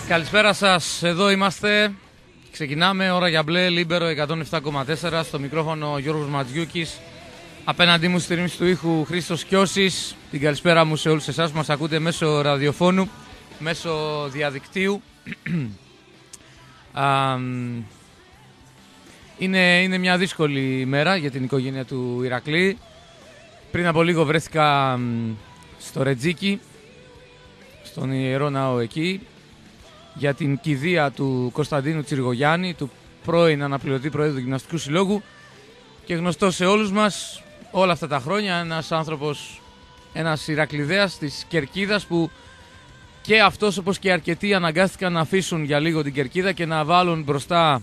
Καλησπέρα σας, εδώ είμαστε. Ξεκινάμε, ώρα για μπλε, Λίμπερο 107,4. Στο μικρόφωνο Γιώργος Ματζιούκης. Απέναντί μου στη ρύθμιση του ήχου Χρήστος Κιώσης. Την καλησπέρα μου σε όλους εσάς που μας ακούτε μέσω ραδιοφώνου, μέσω διαδικτύου. Είναι μια δύσκολη ημέρα για την οικογένεια του Ηρακλή. Πριν από λίγο βρέθηκα στο Ρετζίκι, στον Ιερό Ναό εκεί, για την κηδεία του Κωνσταντίνου Τσιριγογιάννη, του πρώην αναπληρωτή Προέδρου του Γυμναστικού Συλλόγου και γνωστό σε όλους μας όλα αυτά τα χρόνια, ένας άνθρωπος, ένας Ηρακλειδέας της Κερκίδας που και αυτός όπως και αρκετοί αναγκάστηκαν να αφήσουν για λίγο την Κερκίδα και να βάλουν μπροστά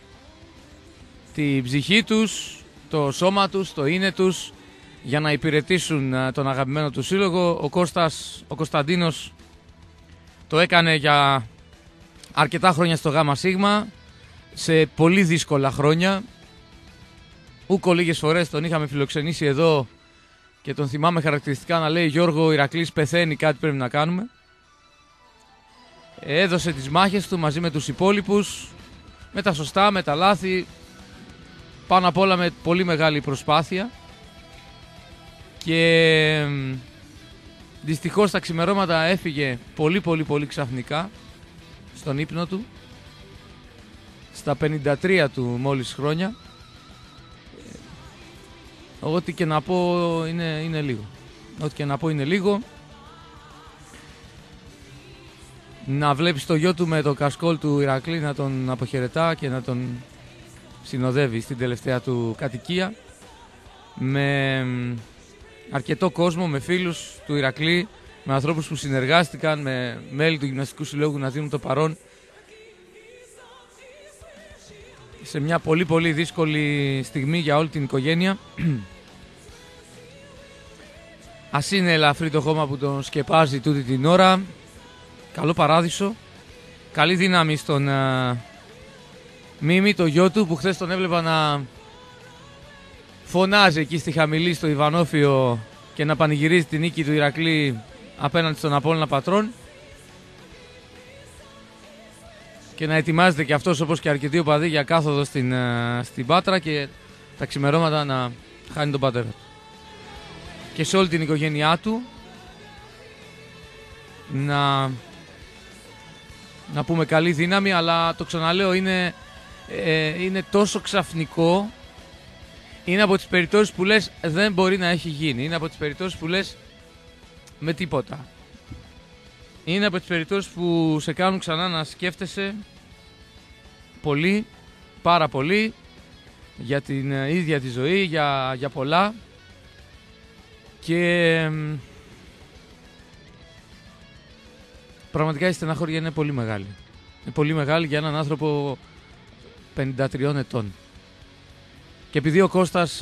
την ψυχή τους, το σώμα τους, το είναι τους για να υπηρετήσουν τον αγαπημένο του σύλλογο. Ο Κωνσταντίνος το έκανε για αρκετά χρόνια στο ΓΑΜΑ ΣΥΓΜΑ, σε πολύ δύσκολα χρόνια. Ούκο λίγες φορές τον είχαμε φιλοξενήσει εδώ και τον θυμάμαι χαρακτηριστικά να λέει: Γιώργο, ο Ηρακλής πεθαίνει, κάτι πρέπει να κάνουμε. Έδωσε τις μάχες του μαζί με τους υπόλοιπους, με τα σωστά, με τα λάθη, πάνω απ' όλα με πολύ μεγάλη προσπάθεια. Και δυστυχώς τα ξημερώματα έφυγε πολύ ξαφνικά στον ύπνο του, στα 53 του μόλις χρόνια. Ό,τι και να πω είναι λίγο. Ό,τι και να πω είναι λίγο. Να βλέπεις το γιο του με το κασκόλ του Ηρακλή να τον αποχαιρετά και να τον συνοδεύει στην τελευταία του κατοικία, με αρκετό κόσμο, με φίλους του Ηρακλή, με ανθρώπους που συνεργάστηκαν, με μέλη του Γυμναστικού Συλλόγου να δίνουν το παρόν σε μια πολύ δύσκολη στιγμή για όλη την οικογένεια. Ας είναι ελαφρύ το χώμα που τον σκεπάζει τούτη την ώρα. Καλό παράδεισο. Καλή δύναμη στον Μίμη, το γιο του, που χθες τον έβλεπα να φωνάζει εκεί στη Χαμηλή στο Ιβανόφιο και να πανηγυρίζει την νίκη του Ηρακλή απέναντι στον Απόλλωνα Πατρών, και να ετοιμάζεται και αυτός όπως και αρκετοί οπαδοί για κάθοδο στην Πάτρα και τα ξημερώματα να χάνει τον πατέρα του. Και σε όλη την οικογένειά του να πούμε καλή δύναμη, αλλά το ξαναλέω, είναι τόσο ξαφνικό. Είναι από τις περιπτώσεις που λες δεν μπορεί να έχει γίνει. Είναι από τις περιπτώσεις που λες με τίποτα. Είναι από τις περιπτώσεις που σε κάνουν ξανά να σκέφτεσαι πολύ, πάρα πολύ, για την ίδια τη ζωή, για πολλά. Και πραγματικά η στεναχώρια είναι πολύ μεγάλη. Είναι πολύ μεγάλη για έναν άνθρωπο 53 ετών. Και επειδή ο Κώστας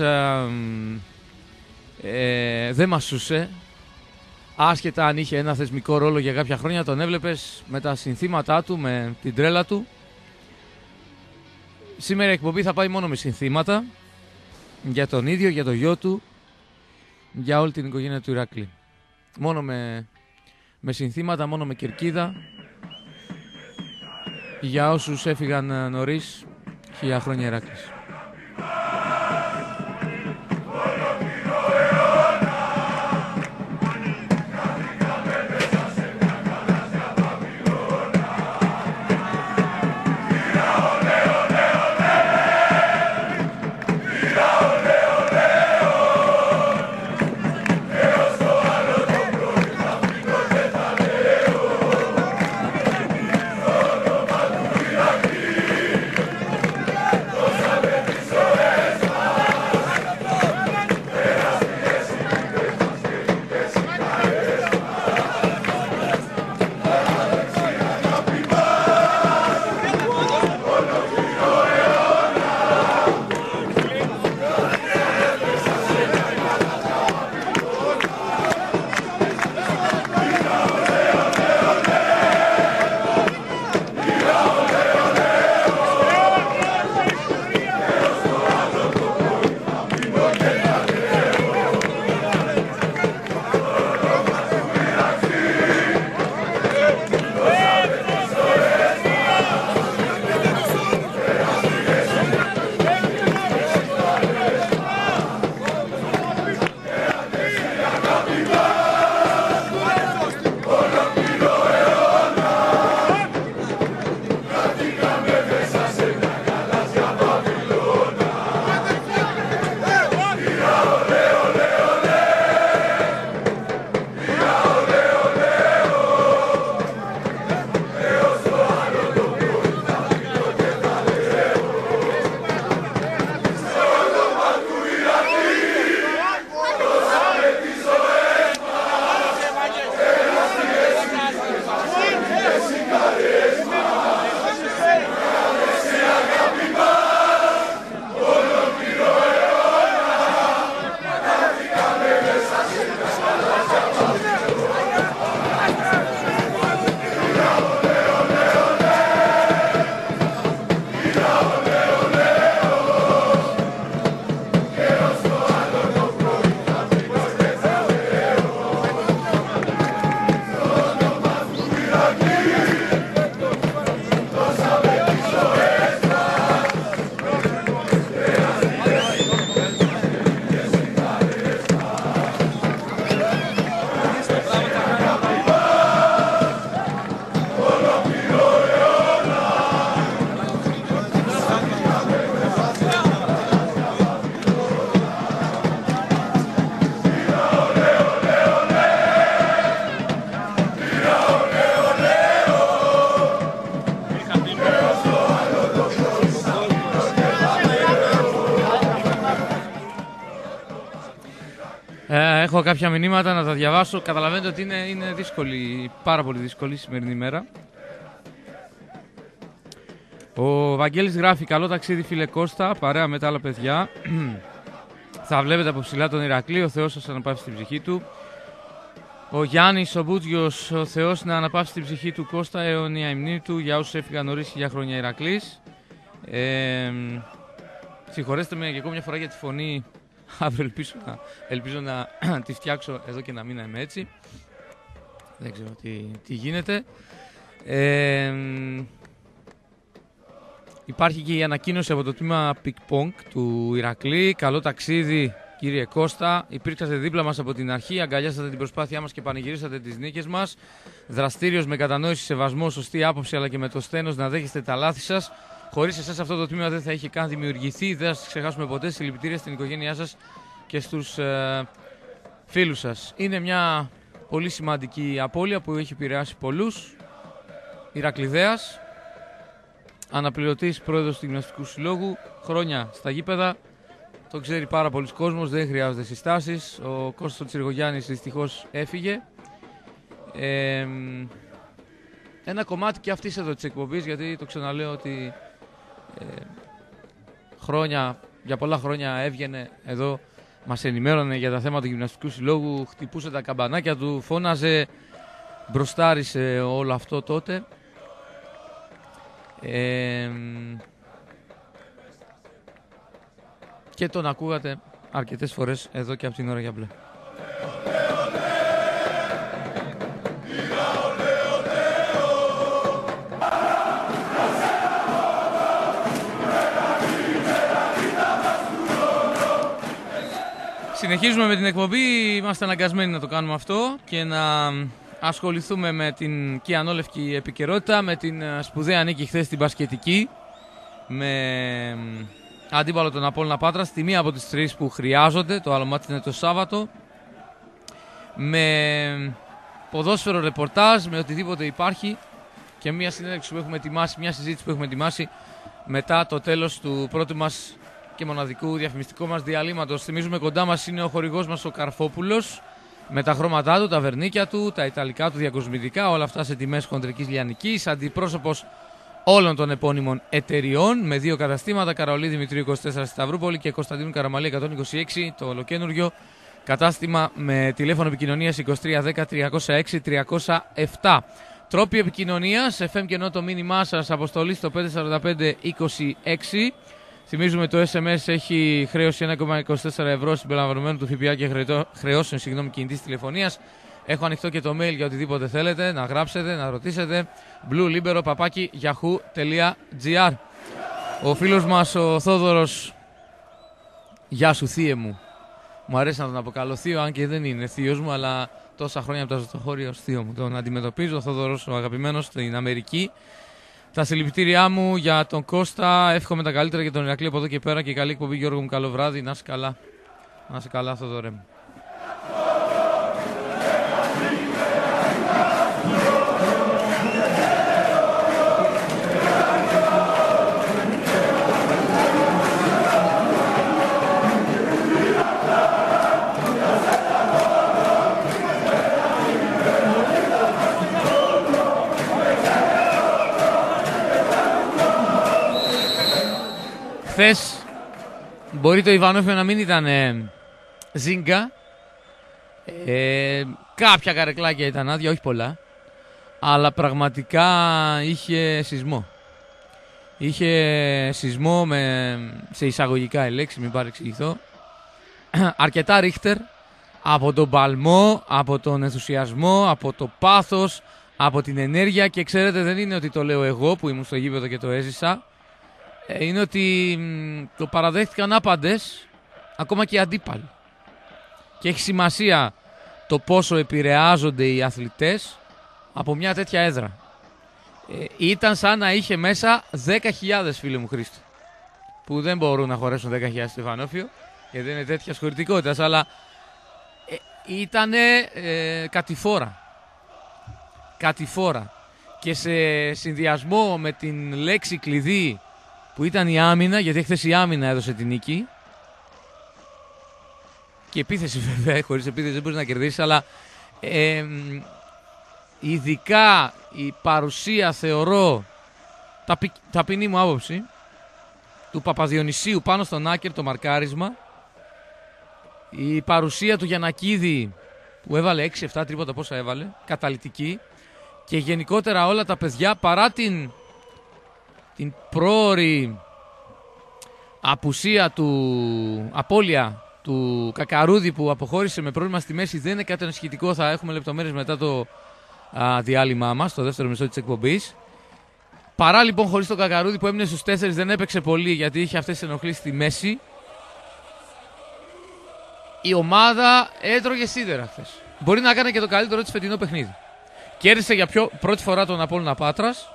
δεν μασούσε, άσχετα αν είχε ένα θεσμικό ρόλο για κάποια χρόνια, τον έβλεπες με τα συνθήματά του, με την τρέλα του. Σήμερα η εκπομπή θα πάει μόνο με συνθήματα για τον ίδιο, για το γιο του, για όλη την οικογένεια του Ηρακλή. Μόνο με συνθήματα, μόνο με κερκίδα, για όσους έφυγαν νωρίς, 1000 χρόνια Ηράκλης. Sabe Έχω κάποια μηνύματα να τα διαβάσω. Καταλαβαίνετε ότι είναι δύσκολη, πάρα πολύ δύσκολη η σημερινή ημέρα. Ο Βαγγέλης γράφει: καλό ταξίδι φίλε Κώστα, παρέα με τα άλλα παιδιά. Θα βλέπετε από ψηλά τον Ηρακλή, ο Θεός σας αναπαύσει την ψυχή του. Ο Γιάννης ο Μπούτζιος, ο Θεός να αναπαύσει την ψυχή του Κώστα, αιώνια η μνήμη του, για όσους έφυγαν νωρίς 1000 χρόνια Ηρακλής. Συγχωρέστε με και ακόμα μια φορά για τη φωνή. Αύριο ελπίζω να τη φτιάξω εδώ και να μην είμαι έτσι. Δεν ξέρω τι γίνεται. Υπάρχει και η ανακοίνωση από το τμήμα Πικ-Πονκ του Ηρακλή. Καλό ταξίδι κύριε Κώστα. Υπήρξατε δίπλα μας από την αρχή, αγκαλιάσατε την προσπάθειά μας και πανηγυρίσατε τις νίκες μας. Δραστήριος με κατανόηση, σεβασμό, σωστή άποψη αλλά και με το στένος να δέχεστε τα λάθη σας. Χωρίς εσάς αυτό το τμήμα δεν θα είχε καν δημιουργηθεί. Δεν θα σας ξεχάσουμε ποτέ. Συλληπιτήρια στην οικογένειά σας και στους φίλους σας. Είναι μια πολύ σημαντική απώλεια που έχει επηρεάσει πολλούς. Ηρακλειδέας, αναπληρωτής πρόεδρος του Γυμναστικού Συλλόγου, χρόνια στα γήπεδα. Το ξέρει πάρα πολλοί κόσμος, δεν χρειάζονται συστάσεις. Ο Κώστας Τσιριγογιάννης δυστυχώς έφυγε. Ένα κομμάτι και αυτής εδώ της εκπομπής, γιατί το ξαναλέω ότι για πολλά χρόνια έβγαινε εδώ, μας ενημέρωνε για τα θέματα του Γυμναστικού Συλλόγου, χτυπούσε τα καμπανάκια του, φώναζε, μπροστάρισε όλο αυτό τότε. Και τον ακούγατε αρκετές φορές εδώ και από την ώρα για μπλε. Συνεχίζουμε με την εκπομπή, είμαστε αναγκασμένοι να το κάνουμε αυτό και να ασχοληθούμε με την κιανόλευκη επικαιρότητα, με την σπουδαία νίκη χθες στην μπασκετική, με αντίπαλο τον Απόλλωνα Πάτρας, τη μία από τις τρεις που χρειάζονται, το άλλο μάτι είναι το Σάββατο, με ποδόσφαιρο ρεπορτάζ, με οτιδήποτε υπάρχει και μια συνέντευξη που έχουμε ετοιμάσει, μια συζήτηση που έχουμε ετοιμάσει μετά το τέλος του πρώτου μας και μοναδικού διαφημιστικού μας διαλύματος. Θυμίζουμε, κοντά μας είναι ο χορηγός μας ο Καρφόπουλος, με τα χρώματά του, τα βερνίκια του, τα ιταλικά του διακοσμητικά, όλα αυτά σε τιμές χοντρικής λιανικής, αντιπρόσωπος όλων των επώνυμων εταιριών, με δύο καταστήματα, Καραολί Δημητρίου 24 στη Σταυρούπολη και Κωνσταντίνου Καραμαλή 126, το ολοκένουργιο κατάστημα με τηλέφωνο επικοινωνίας 2310 306 307. Τρόποι επικοινωνίας, FM και ενώ το μήνυμά σας, αποστολή στο 54526. Θυμίζουμε το SMS έχει χρέωση 1,24 ευρώ συμπεριλαμβανομένου του ΦΠΑ και χρεώσεων κινητής τηλεφωνίας. Έχω ανοιχτό και το mail για οτιδήποτε θέλετε, να γράψετε, να ρωτήσετε. bluelibero@yahoo.gr. Ο φίλος μας ο Θόδωρος, γεια σου θύε μου. Μου αρέσει να τον αποκαλώ θείο, αν και δεν είναι θείος μου, αλλά τόσα χρόνια από το ζωοχώρι ως θείο μου. Τον αντιμετωπίζω, ο Θόδωρος ο αγαπημένος στην Αμερική. Τα συλληπιτήριά μου για τον Κώστα. Εύχομαι τα καλύτερα για τον Ηρακλή από εδώ και πέρα και καλή εκπομπή, Γιώργο μου. Καλό βράδυ. Να είσαι καλά. Να είσαι καλά, Θοδωρέ μου. Χθες μπορεί το Ιβανόφιο να μην ήταν ζίγκα, κάποια καρεκλάκια ήταν άδεια, όχι πολλά, αλλά πραγματικά είχε σεισμό. Είχε σεισμό σε εισαγωγικά η λέξη, μην παρεξηγηθώ, αρκετά ρίχτερ, από τον παλμό, από τον ενθουσιασμό, από το πάθος, από την ενέργεια, και ξέρετε, δεν είναι ότι το λέω εγώ που ήμουν στο γήπεδο και το έζησα. Είναι ότι το παραδέχτηκαν άπαντες, ακόμα και οι αντίπαλοι. Και έχει σημασία το πόσο επηρεάζονται οι αθλητές από μια τέτοια έδρα. Ήταν σαν να είχε μέσα 10.000, φίλε μου Χρήστο, που δεν μπορούν να χωρέσουν 10.000 στο Ιβανόφιο, γιατί δεν είναι τέτοια χωρητικότητας, αλλά ήταν κατηφόρα. Και σε συνδυασμό με την λέξη κλειδί που ήταν η άμυνα, γιατί χθες η άμυνα έδωσε την νίκη, και επίθεση βέβαια, χωρίς επίθεση δεν μπορείς να κερδίσεις, αλλά ειδικά η παρουσία, θεωρώ, ταπεινή μου άποψη, του Παπαδιονυσίου πάνω στον Άκερ, το μαρκάρισμα, η παρουσία του Γιαννακίδη που έβαλε 6-7 τρίποτα πόσα έβαλε, καταλυτική, και γενικότερα όλα τα παιδιά, παρά την πρόωρη απώλεια του Κακαρούδη που αποχώρησε με πρόβλημα στη μέση, δεν είναι κάτι ανησυχητικό, θα έχουμε λεπτομέρειες μετά το διάλειμμα μας, το δεύτερο μισό της εκπομπής. Παρά λοιπόν χωρίς τον Κακαρούδη που έμεινε στους 4, δεν έπαιξε πολύ γιατί είχε αυτές τις ενοχλήσεις στη μέση, η ομάδα έτρωγε σίδερα χθες. Μπορεί να κάνει και το καλύτερο της φετινό παιχνίδι. Κέρδισε για πρώτη φορά τον Απόλλωνα Πάτρας.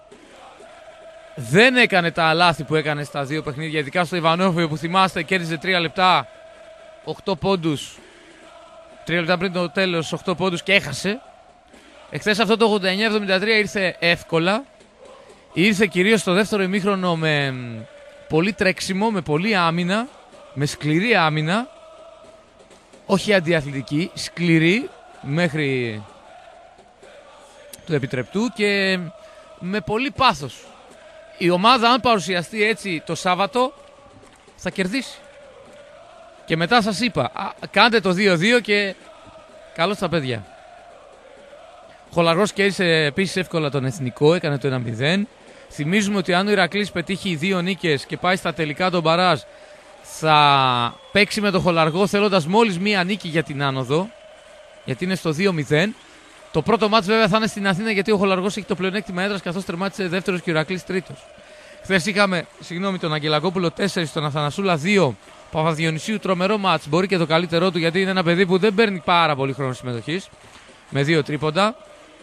Δεν έκανε τα λάθη που έκανε στα δύο παιχνίδια, ειδικά στο Ιβανόφιο που θυμάστε κέρδιζε 3 λεπτά, 8 πόντους. 3 λεπτά πριν το τέλος, 8 πόντους και έχασε. Εχθές αυτό το 89-73 ήρθε εύκολα. Ήρθε κυρίως στο δεύτερο ημίχρονο με πολύ τρέξιμο, με πολύ άμυνα, με σκληρή άμυνα. Όχι αντιαθλητική, σκληρή μέχρι του επιτρεπτού και με πολύ πάθος. Η ομάδα, αν παρουσιαστεί έτσι το Σάββατο, θα κερδίσει. Και μετά σας είπα, κάντε το 2-2 και καλώς τα παιδιά. Χολαργός κέρδισε επίσης εύκολα τον Εθνικό, έκανε το 1-0. Θυμίζουμε ότι αν ο Ηρακλής πετύχει 2 νίκες και πάει στα τελικά των μπαράζ, θα παίξει με τον Χολαργό θέλοντας μόλις μία νίκη για την άνοδο, γιατί είναι στο 2-0. Το πρώτο μάτς βέβαια θα είναι στην Αθήνα, γιατί ο Χολαργός έχει το πλεονέκτημα έδρας καθώς τερμάτισε δεύτερος και ο Ηρακλής τρίτος. Χθες είχαμε, τον Αγγελακόπουλο 4, τον Αθανασούλα 2, Παπαδιονυσίου τρομερό μάτς, μπορεί και το καλύτερό του γιατί είναι ένα παιδί που δεν παίρνει πάρα πολύ χρόνο συμμετοχής, με 2 τρίποντα.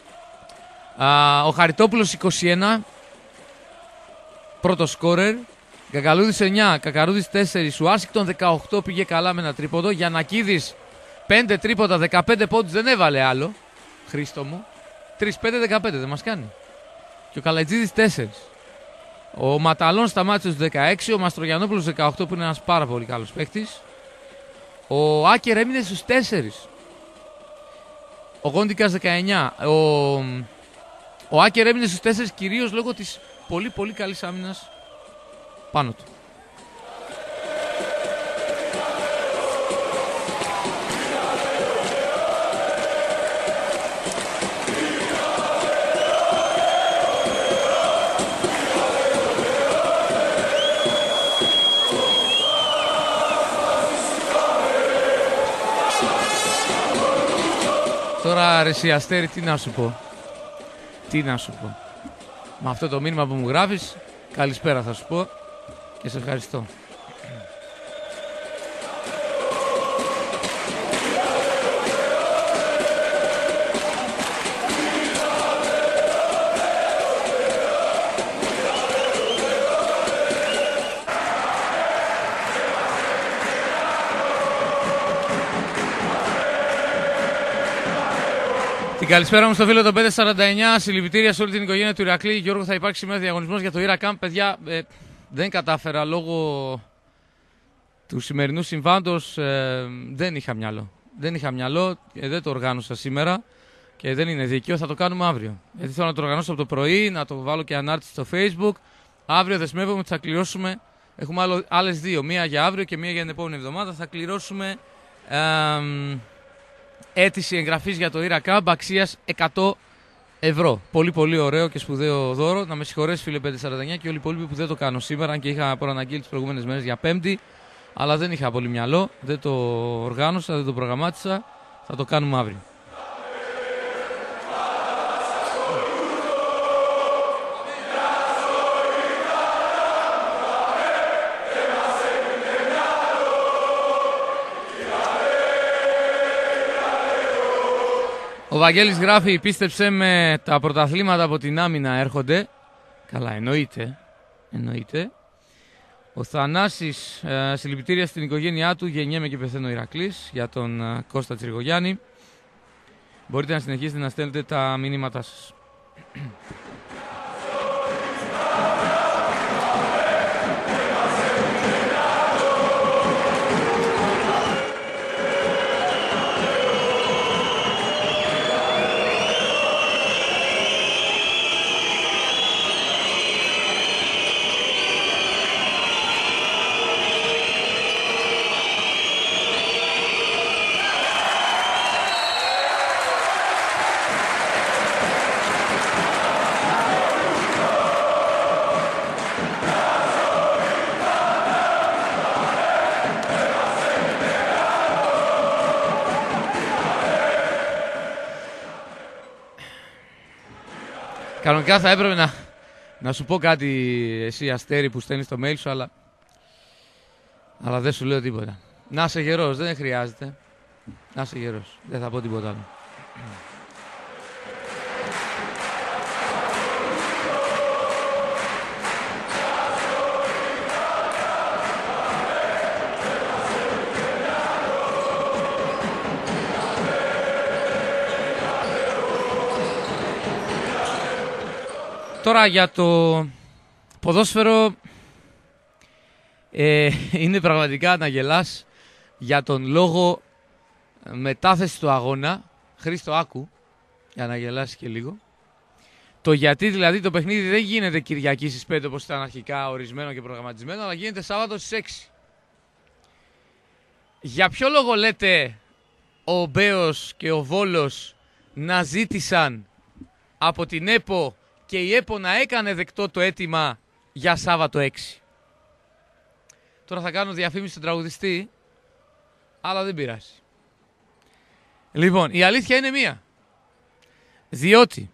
Ο Χαριτόπουλος 21, πρώτο σκόρερ. Κακαλούδης 9, Κακαρούδης 4, Ουάσιγκτον 18, πήγε καλά με ένα τρίποντο. Γιαννακίδης 5 τρίποντα, 15 πόντους, δεν έβαλε άλλο. Χρήστο μου. 3-5-15, δεν μας κάνει. Και ο Καλατζίδης 4. Ο Ματαλών σταμάτησε στους 16, ο Μαστρογιαννόπουλος 18 που είναι ένας πάρα πολύ καλός παίκτης. Ο Άκερ έμεινε στους 4. Ο Γόντικας 19. Ο Άκερ έμεινε στους 4 κυρίως λόγω της πολύ πολύ καλής άμυνας πάνω του. Τώρα ρε Αστέρη, τι να σου πω. Με αυτό το μήνυμα που μου γράφεις, καλησπέρα θα σου πω και σε ευχαριστώ. Την καλησπέρα μου στο φίλο των 549. Συλληπιτήρια σε όλη την οικογένεια του Ηρακλή. Γιώργο, θα υπάρξει σήμερα διαγωνισμός για το Irakam. Παιδιά, δεν κατάφερα λόγω του σημερινού συμβάντος. Δεν είχα μυαλό. Δεν το οργάνωσα σήμερα και δεν είναι δίκαιο. Θα το κάνουμε αύριο. Γιατί θέλω να το οργανώσω από το πρωί, να το βάλω και ανάρτηση στο Facebook. Αύριο δεσμεύομαι ότι θα κληρώσουμε. Έχουμε άλλες 2. Μία για αύριο και μία για την επόμενη εβδομάδα. Θα κληρώσουμε αίτηση εγγραφής για το Irakam αξίας 100 ευρώ. Πολύ πολύ ωραίο και σπουδαίο δώρο. Να με συγχωρέσει φίλε 549 και όλοι οι υπόλοιποι που δεν το κάνω σήμερα, αν και είχα προαναγγείλει τις προηγούμενες μέρες για Πέμπτη, αλλά δεν είχα πολύ μυαλό, δεν το οργάνωσα, δεν το προγραμμάτισα. Θα το κάνουμε αύριο. Ο Βαγγέλης γράφει, πίστεψε με, τα πρωταθλήματα από την άμυνα έρχονται. Καλά, εννοείται. Ο Θανάσης, συλληπιτήρια στην οικογένειά του, γεννιέμαι και πεθαίνω Ηρακλής, για τον Κώστα Τσιριγογιάννη. Μπορείτε να συνεχίσετε να στέλνετε τα μηνύματά σας. Κανονικά θα έπρεπε να σου πω κάτι εσύ Αστέρι που στέλνεις το mail σου, αλλά δεν σου λέω τίποτα. Να είσαι γερός, δεν χρειάζεται. Να είσαι γερός, δεν θα πω τίποτα άλλο. Τώρα για το ποδόσφαιρο είναι πραγματικά να γελάς για τον λόγο μετάθεση του αγώνα. Χρήστο, άκου, για να γελάσεις και λίγο. Το γιατί δηλαδή το παιχνίδι δεν γίνεται Κυριακή στις 5 όπως ήταν αρχικά ορισμένο και προγραμματισμένο, αλλά γίνεται Σάββατο στις 6. Για ποιο λόγο λέτε ο Μπέος και ο Βόλος να ζήτησαν από την ΕΠΟ και η ΕΠΟ να έκανε δεκτό το αίτημα για Σάββατο 6? Τώρα θα κάνω διαφήμιση στον τραγουδιστή, αλλά δεν πειράζει. Λοιπόν, η αλήθεια είναι μία. Διότι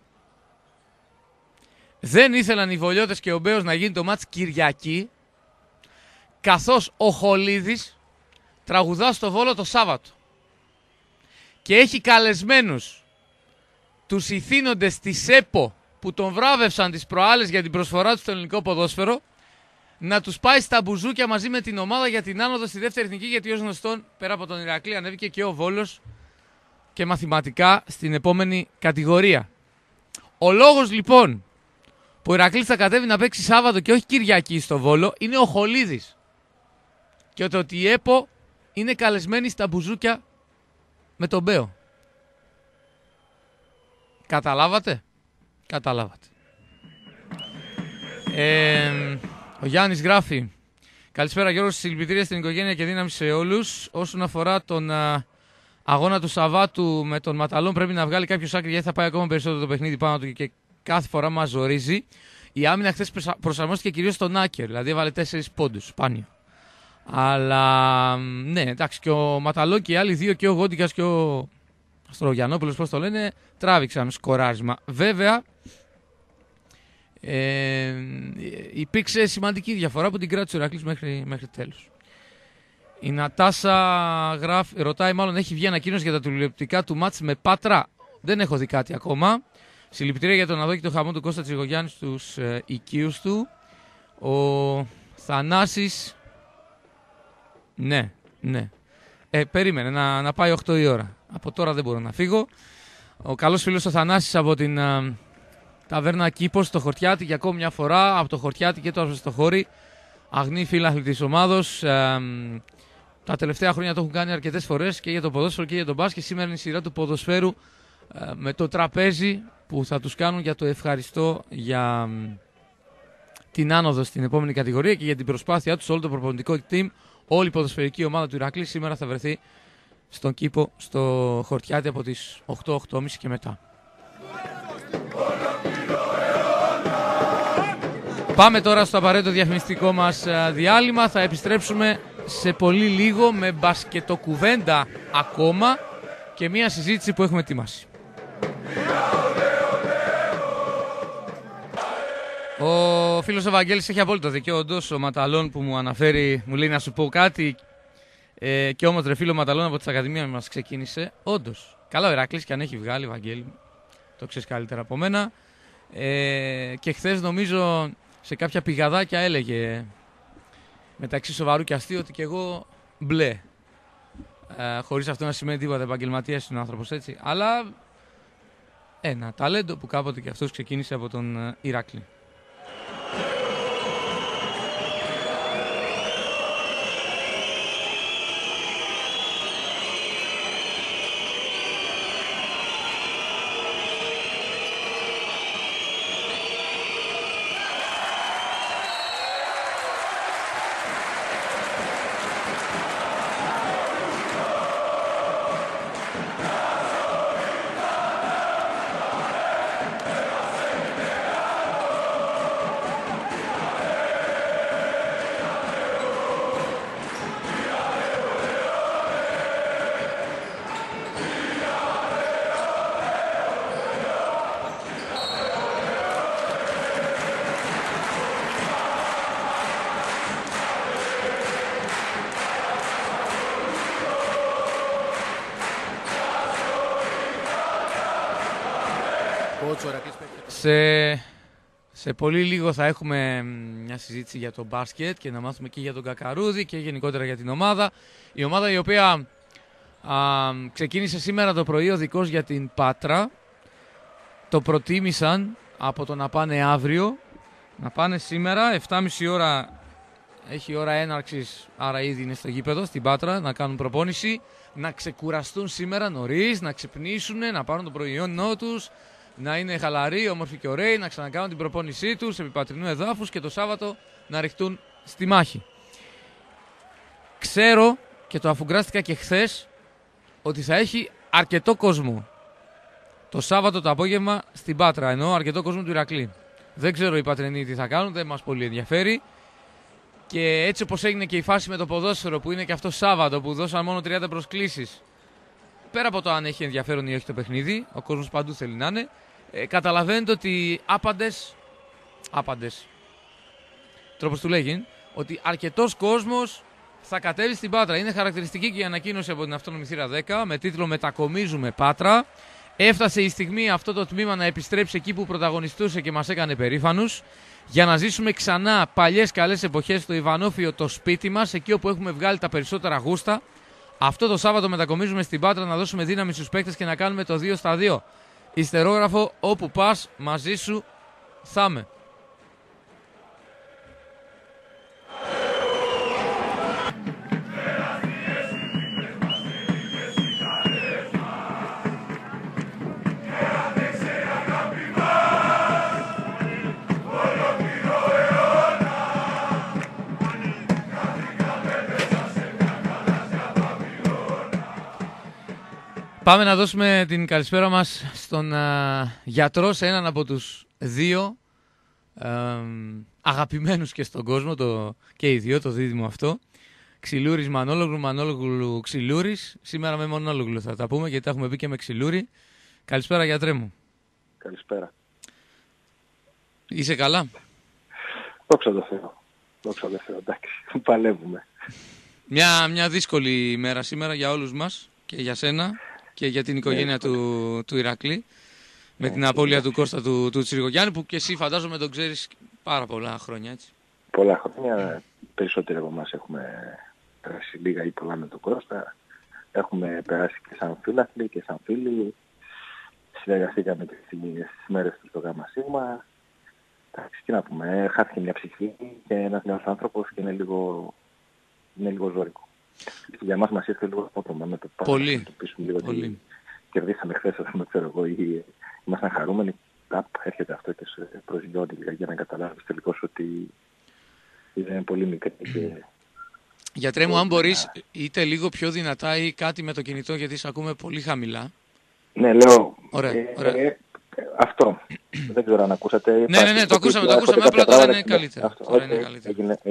δεν ήθελαν οι Βολιώτες και ο Μπέος να γίνει το μάτς Κυριακή, καθώς ο Χολίδης τραγουδά στο Βόλο το Σάββατο και έχει καλεσμένους τους ηθήνοντες της ΕΠΟ που τον βράβευσαν τις προάλλες για την προσφορά του στο ελληνικό ποδόσφαιρο, να τους πάει στα μπουζούκια μαζί με την ομάδα για την άνοδο στη δεύτερη εθνική, γιατί ως γνωστόν πέρα από τον Ηρακλή ανέβηκε και ο Βόλος και μαθηματικά στην επόμενη κατηγορία. Ο λόγος λοιπόν που ο Ηρακλής θα κατέβει να παίξει Σάββατο και όχι Κυριακή στο Βόλο είναι ο Χολίδης και ότι η ΕΠΟ είναι καλεσμένη στα μπουζούκια με τον Μπέο. Καταλάβατε? Καταλάβατε. Ο Γιάννης γράφει: καλησπέρα Γιώργο, συλληπιτήρια στην οικογένεια και δύναμη σε όλους. Όσον αφορά τον αγώνα του Σαββάτου με τον Ματαλόν, πρέπει να βγάλει κάποιος άκρη, γιατί θα πάει ακόμα περισσότερο το παιχνίδι πάνω του και κάθε φορά μας ζορίζει. Η άμυνα χθες προσαρμόστηκε κυρίως στον Άκερ, δηλαδή έβαλε 4 πόντους, σπάνιο. Αλλά ναι, εντάξει, και ο Ματαλόν και οι άλλοι δύο, και ο Γόντικας και ο Αστρογιαννόπουλος, πώς το λένε, τράβηξαν σκοράρισμα. Βέβαια, υπήρξε σημαντική διαφορά που την κράτησε ο Ηρακλής μέχρι τέλους. Η Νατάσα ρωτάει, μάλλον έχει βγει ανακοίνωση για τα τηλεοπτικά του μάτς με Πάτρα. Δεν έχω δει κάτι ακόμα. Συλληπιτήρια για τον αδόκητο χαμό του Κώστα Τσιγογιάννη στους οικείους του. Ο Θανάσης, ναι. Περίμενε να πάει 8 η ώρα. Από τώρα δεν μπορώ να φύγω. Ο καλός φίλος ο Θανάσης από την ταβέρνα Κήπος στο Χορτιάτι για ακόμη μια φορά. Από το Χορτιάτι και το Ασβεστοχώρι. Αγνή φίλαθλοι της ομάδος. Τα τελευταία χρόνια το έχουν κάνει αρκετές φορές και για το ποδόσφαιρο και για τον μπάσκετ. Σήμερα είναι η σειρά του ποδοσφαίρου με το τραπέζι που θα τους κάνουν για το ευχαριστώ για την άνοδο στην επόμενη κατηγορία και για την προσπάθειά τους. Όλο το προπονητικό team, όλη η ποδοσφαιρική ομάδα του Ηρακλή σήμερα θα βρεθεί στον Κήπο στο Χορτιάτι από τις 8-8.30 και μετά. Πάμε τώρα στο απαραίτητο διαφημιστικό μας διάλειμμα. Θα επιστρέψουμε σε πολύ λίγο με μπασκετοκουβέντα ακόμα και μια συζήτηση που έχουμε ετοιμάσει. Ο φίλος ο Βαγγέλης έχει απόλυτο δίκιο. Όντως ο Ματαλόν που μου αναφέρει, μου λέει να σου πω κάτι, και όμως ρε φίλο Ματαλόν από τις Ακαδημία μας ξεκίνησε. Όντως, καλά ο Ηρακλής και αν έχει βγάλει, Βαγγέλη, το ξέρεις καλύτερα από μένα. Και χθες νομίζω σε κάποια πηγαδάκια έλεγε μεταξύ σοβαρού και αστείου ότι και εγώ μπλε. Χωρίς αυτό να σημαίνει τίποτα, επαγγελματίας είναι ο άνθρωπος, έτσι. Αλλά ένα ταλέντο που κάποτε και αυτός ξεκίνησε από τον Ηρακλή. Σε πολύ λίγο θα έχουμε μια συζήτηση για το μπάσκετ και να μάθουμε και για τον Κακαρούδη και γενικότερα για την ομάδα. Η ομάδα η οποία ξεκίνησε σήμερα το πρωί οδικός για την Πάτρα. Το προτίμησαν από το να πάνε αύριο, να πάνε σήμερα, 7.30 ώρα έχει ώρα έναρξης, άρα ήδη είναι στο γήπεδο, στην Πάτρα, να κάνουν προπόνηση, να ξεκουραστούν σήμερα νωρίς, να ξυπνήσουν, να πάρουν το προϊόνό τους, να είναι χαλαροί, όμορφοι και ωραίοι, να ξανακάνουν την προπόνησή τους επί πατρινού εδάφους και το Σάββατο να ρηχτούν στη μάχη. Ξέρω και το αφουγκράστηκα και χθες ότι θα έχει αρκετό κόσμο το Σάββατο το απόγευμα στην Πάτρα, ενώ αρκετό κόσμο του Ηρακλή. Δεν ξέρω οι Πατρενοί τι θα κάνουν, δεν μας πολύ ενδιαφέρει. Και έτσι όπως έγινε και η φάση με το ποδόσφαιρο που είναι και αυτό Σάββατο που δώσαν μόνο 30 προσκλήσεις, πέρα από το αν έχει ενδιαφέρον ή όχι το παιχνίδι, ο κόσμος παντού θέλει να είναι, καταλαβαίνετε ότι άπαντες, τρόπος του λέγει, ότι αρκετός κόσμος θα κατέβει στην Πάτρα. Είναι χαρακτηριστική και η ανακοίνωση από την αυτόνομη θύρα 10 με τίτλο «Μετακομίζουμε Πάτρα». Έφτασε η στιγμή αυτό το τμήμα να επιστρέψει εκεί που πρωταγωνιστούσε και μας έκανε περήφανους, για να ζήσουμε ξανά παλιές καλές εποχές στο Ιβανόφιο, το σπίτι μας, εκεί όπου έχουμε βγάλει τα περισσότερα γούστα. Αυτό το Σάββατο μετακομίζουμε στην Πάτρα να δώσουμε δύναμη στους παίκτες και να κάνουμε το 2-2. Ιστερόγραφο, όπου πας μαζί σου θα είμαι. Πάμε να δώσουμε την καλησπέρα μας στον γιατρό, σε έναν από τους δύο αγαπημένους και στον κόσμο, και οι δύο, το δίδυμο αυτό. Ξυλούρης Μανόλογλου, Μανόλογλου Ξυλούρης. Σήμερα με Μανόλογλου θα τα πούμε, γιατί τα έχουμε πει και με Ξυλούρη. Καλησπέρα, γιατρέ μου. Καλησπέρα. Είσαι καλά? Δόξα τω Θεώ. Δόξα τω Θεώ, εντάξει. Παλεύουμε. Μια δύσκολη ημέρα σήμερα για όλους μας και για σένα και για την οικογένεια του Ηρακλή. Με την απώλεια του Κώστα του Τσιρικογιάννη, που και εσύ φαντάζομαι τον ξέρεις πάρα πολλά χρόνια, έτσι. Πολλά χρόνια. Περισσότεροι από εμάς έχουμε περάσει λίγα ή πολλά με τον Κώστα. Έχουμε περάσει και σαν φίλαθλοι και σαν φίλοι. Συνεργαστήκαμε και στις μέρες του στο ΓΑΜΑ ΣΥΓΜΑ. Εντάξει, τι να πούμε, χάθηκε μια ψυχή και ένας νέος άνθρωπος και είναι λίγο ζώρικο. Για εμάς μας ήρθε λίγο απότομα με το πάνω. Πολύ. Πολύ. Κερδίσαμε χθες, ας πούμε, ξέρω εγώ, ή ήμασταν χαρούμενοι. Έρχεται αυτό και σε προσγειώνει για να καταλάβεις τελικώς ότι είναι πολύ μικρή. Γιατρέ μου, αν μπορείς, είτε λίγο πιο δυνατά ή κάτι με το κινητό, γιατί σε ακούμε πολύ χαμηλά. Ναι, λέω. Ωραία. Αυτό. Δεν ξέρω αν ακούσατε. Ναι, το ακούσαμε, απλά τώρα είναι καλύτερα. Έγινε.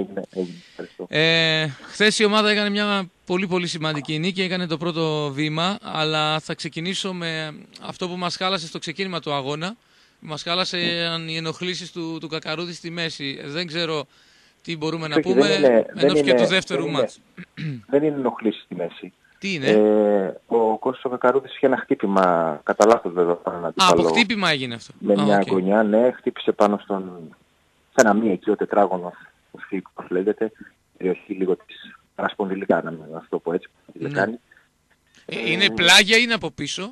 Χθες η ομάδα έκανε μια πολύ σημαντική νίκη, έκανε το πρώτο βήμα, αλλά θα ξεκινήσω με αυτό που μας χάλασε στο ξεκίνημα του αγώνα. Μας χάλασαν οι ενοχλήσεις του Κακαρούδη στη μέση. Δεν ξέρω τι μπορούμε να πούμε ενός και του δεύτερου μάτς. Δεν είναι ενοχλήσεις στη μέση. Τι είναι? Ο Κώστας ο Κακαρούδης είχε ένα χτύπημα, κατά λάθος βέβαια, πάνω να από χτύπημα έγινε αυτό. Με μια γωνιά, ναι, χτύπησε πάνω σε ένα μη εκεί ο τετράγωνος, όπως λέγεται, περιοχή λίγο της παρασπονδυλικά, να το πω έτσι. Ναι. Είναι πλάγια ή είναι από πίσω?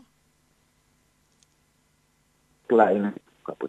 Πλάγια είναι κάπου.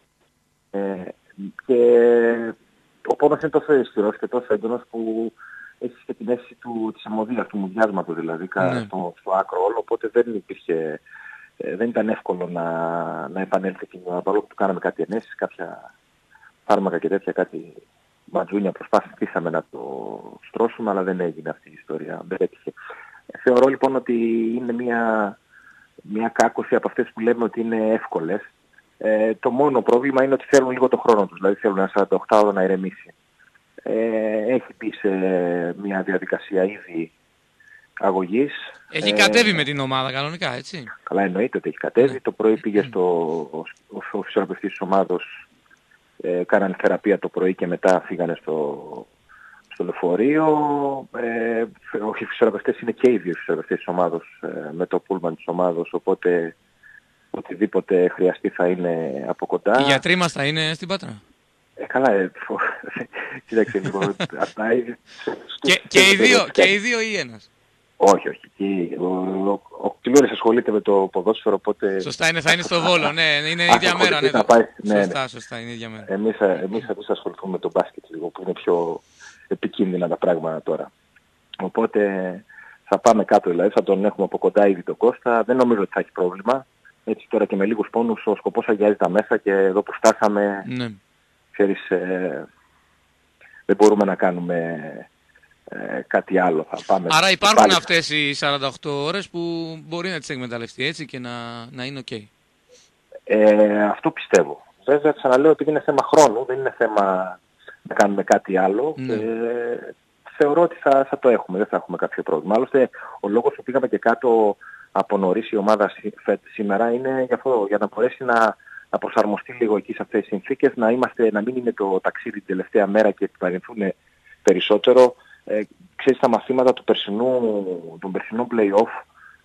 Και ο πόνος είναι τόσο ισχυρός και τόσο έντονος που έχει και την αίσθηση της αιμοδίας, του μουδιάσματος δηλαδή, στο άκρο όλο, οπότε δεν ήταν εύκολο να επανέλθει την ώρα, παρόλο που του κάναμε κάτι ενέσεις, κάποια φάρμακα και τέτοια, κάτι ματζούνια, προσπαθήσαμε να το στρώσουμε, αλλά δεν έγινε αυτή η ιστορία, δεν έτυχε. Θεωρώ λοιπόν ότι είναι μια κάκωση από αυτές που λέμε ότι είναι εύκολες. Το μόνο πρόβλημα είναι ότι θέλουν λίγο το χρόνο τους, δηλαδή θέλουν ένα 48 ώρα να ηρεμήσει. Έχει μπει σε μια διαδικασία ήδη αγωγής. Έχει κατέβει με την ομάδα κανονικά, έτσι? Καλά, εννοείται ότι έχει κατέβει. Ναι. Το πρωί πήγε ο φυσιοθεραπευτής της ομάδος, κάνανε θεραπεία το πρωί και μετά φύγανε στο λεωφορείο. Οι φυσιοθεραπευτές είναι και οι δύο φυσιοθεραπευτές της ομάδος με το πούλμαν της ομάδος, οπότε οτιδήποτε χρειαστεί θα είναι από κοντά. Οι γιατροί μας θα είναι στην Πάτρα. Καλά, κοίταξε λίγο. Και οι δύο ή ένας. Όχι. Ο Κλούρης ασχολείται με το ποδόσφαιρο, οπότε... Σωστά είναι, θα είναι στο Βόλο, ναι, είναι η ίδια μέρα. Ναι. Σωστά, είναι η ίδια μέρα. Εμείς ασχοληθούμε με το μπάσκετ λίγο, που είναι πιο επικίνδυνα τα πράγματα τώρα. Οπότε θα πάμε κάτω, δηλαδή θα τον έχουμε από κοντά ήδη τον Κώστα. Δεν νομίζω ότι θα έχει πρόβλημα. Έτσι τώρα και με λίγους πόνους ο σκοπός αγιάζει τα μέσα και εδώ που φτάσαμε, ναι. Ξέρεις, δεν μπορούμε να κάνουμε κάτι άλλο. Θα πάμε. Άρα υπάρχουν αυτές οι 48 ώρες που μπορεί να τις εκμεταλλευτεί έτσι και να είναι ok. Αυτό πιστεύω. Βέβαια ξαναλέω, επειδή είναι θέμα χρόνου, δεν είναι θέμα να κάνουμε κάτι άλλο. Ναι. Θεωρώ ότι θα το έχουμε, δεν θα έχουμε κάποιο πρόβλημα. Άλλωστε, ο λόγος που πήγαμε και κάτω από νωρίς η ομάδα σήμερα είναι για να μπορέσει να προσαρμοστεί λίγο εκεί σε αυτές τις συνθήκες, να μην είναι το ταξίδι την τελευταία μέρα και επιβαρυνθούν περισσότερο. Ξέρεις, τα μαθήματα του περσινού play-off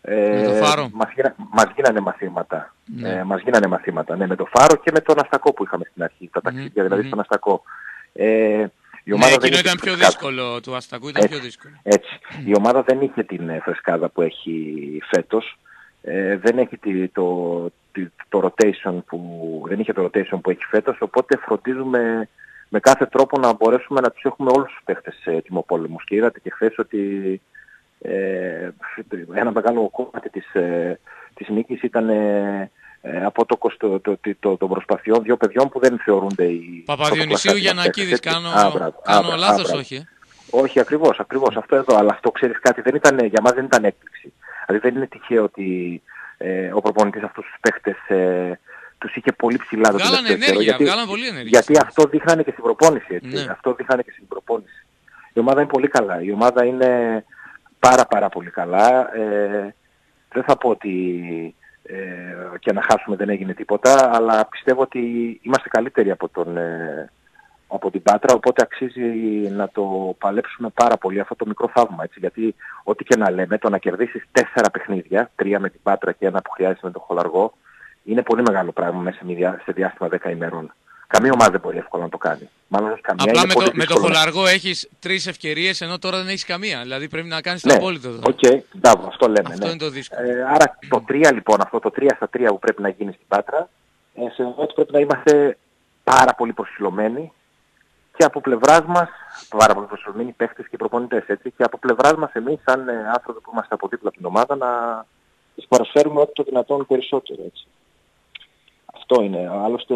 μας γίνανε μαθήματα. Ναι. Μας γίνανε μαθήματα, ναι, με το Φάρο και με τον Αστακό που είχαμε στην αρχή, τα ταξίδια δηλαδή στον Αστακό. Η ομάδα εκείνο ήταν πιο δύσκολο, του Αστακού ήταν πιο δύσκολο. Έτσι. Η ομάδα δεν είχε την φρεσκάδα που έχει φέτος, δεν έχει το rotation που έχει φέτος, οπότε φροντίζουμε με κάθε τρόπο να μπορέσουμε να τους έχουμε όλους τους παίχτες ετοιμοπόλεμους. Και είδατε και χθες ότι ένα μεγάλο κομμάτι της νίκης ήταν από των προσπαθειών δύο παιδιών που δεν θεωρούνται οι... Παπαδιονυσίου Γιαννακίδης, κάνω λάθος, όχι? Όχι, ακριβώς, αυτό εδώ, αλλά αυτό ξέρεις κάτι, για μας δεν ήταν έκπληξη. Δηλαδή δεν είναι τυχαίο ότι ο προπονητής αυτούς τους παίχτες τους είχε πολύ ψηλά το τελευταίο καιρό. Βγάλαν πολύ ενέργεια. Γιατί αυτό δείχνανε και στην προπόνηση, έτσι. Ναι. Αυτό δείχνανε και στην προπόνηση. Η ομάδα είναι πολύ καλά. Η ομάδα είναι πάρα πολύ καλά. Δεν θα πω ότι και να χάσουμε δεν έγινε τίποτα, αλλά πιστεύω ότι είμαστε καλύτεροι από την Πάτρα, οπότε αξίζει να το παλέψουμε πάρα πολύ αυτό το μικρό θαύμα, έτσι, γιατί ό,τι και να λέμε, το να κερδίσεις 4 παιχνίδια, 3 με την Πάτρα και 1 που χρειάζεται με τον Χολαργό, είναι πολύ μεγάλο πράγμα μέσα σε διάστημα 10 ημερών. Καμία ομάδα δεν μπορεί εύκολα να το κάνει. Μάλλον όχι καμία. Απλά με το Χολαργό έχεις 3 ευκαιρίες, ενώ τώρα δεν έχεις καμία. Δηλαδή πρέπει να κάνεις το απόλυτο. Μπράβο, αυτό λέμε. Αυτό είναι το δύσκολο. Άρα το 3 λοιπόν, αυτό το 3 στα 3 που πρέπει να γίνει στην Πάτρα, θεωρώ ότι πρέπει να είμαστε πάρα πολύ προσιλωμένοι και από πλευράς μας, πάρα πολύ προσιλωμένοι παίχτες και προπονητές, έτσι, και από πλευράς μας εμείς σαν άνθρωποι που είμαστε από δίπλα από την ομάδα να τις παρασφέρουμε ό,τι το δυνατόν περισσότερο, έτσι. Αυτό είναι. Άλλωστε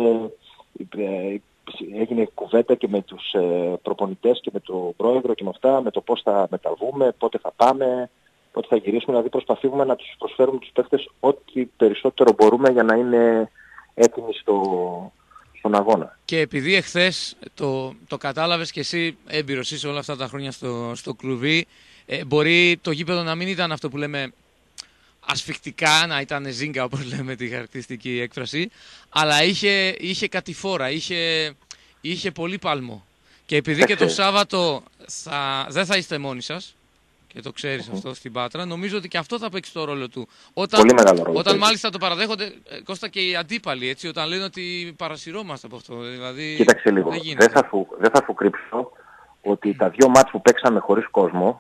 έγινε κουβέντα και με τους προπονητές και με τον πρόεδρο και με αυτά, με το πώς θα μεταβούμε, πότε θα πάμε, πότε θα γυρίσουμε. Δηλαδή προσπαθούμε να τους προσφέρουμε τους παίκτες ό,τι περισσότερο μπορούμε για να είναι έτοιμοι στον αγώνα. Και επειδή εχθές το κατάλαβες και εσύ έμπειρος είσαι όλα αυτά τα χρόνια στο κλουβί, μπορεί το γήπεδο να μην ήταν αυτό που λέμε ασφικτικά, να ήταν ζίγκα όπως λέμε τη χαρακτηριστική έκφραση, αλλά είχε κατηφόρα, είχε πολύ παλμό. Και επειδή και το Σάββατο δεν θα είστε μόνοι σας, και το ξέρεις αυτό στην Πάτρα, νομίζω ότι και αυτό θα παίξει το ρόλο του. Πολύ μεγάλο ρόλο. Όταν μάλιστα το παραδέχονται, Κώστα, και οι αντίπαλοι, έτσι, όταν λένε ότι παρασυρώμαστε από αυτό. Δηλαδή, κοίταξε λίγο, δεν θα σου κρύψω ότι τα 2 μάτς που παίξαμε χωρίς κόσμο,